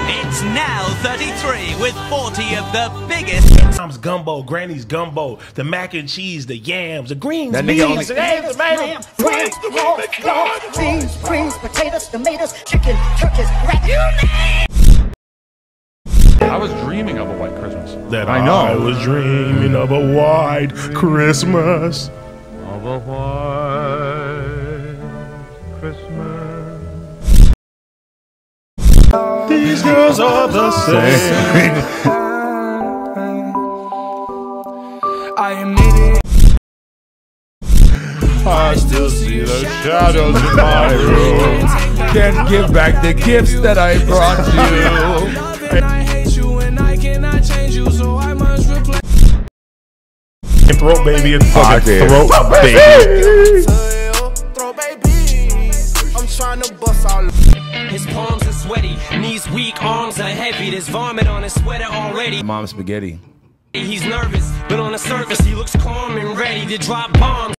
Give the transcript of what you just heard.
It's now 33 with 40 of the biggest. Mom's gumbo, granny's gumbo, the mac and cheese, the yams, the greens, that beans, only... beans, potatoes, tomatoes, chicken, turkeys, rabbit. I was dreaming of a white Christmas. I know. I was dreaming of a white Christmas. Of a white Christmas. These girls are the same. I admit it. I still see the shadows in my room. Can't give back the gifts that I brought you. I hate you and I cannot change you, so I must replace. Throat baby and fucking throat baby. Throw baby. I'm trying to bust all. His palms are sweaty, knees weak, arms are heavy. There's vomit on his sweater already. Mom's spaghetti. He's nervous, but on the surface he looks calm and ready to drop bombs.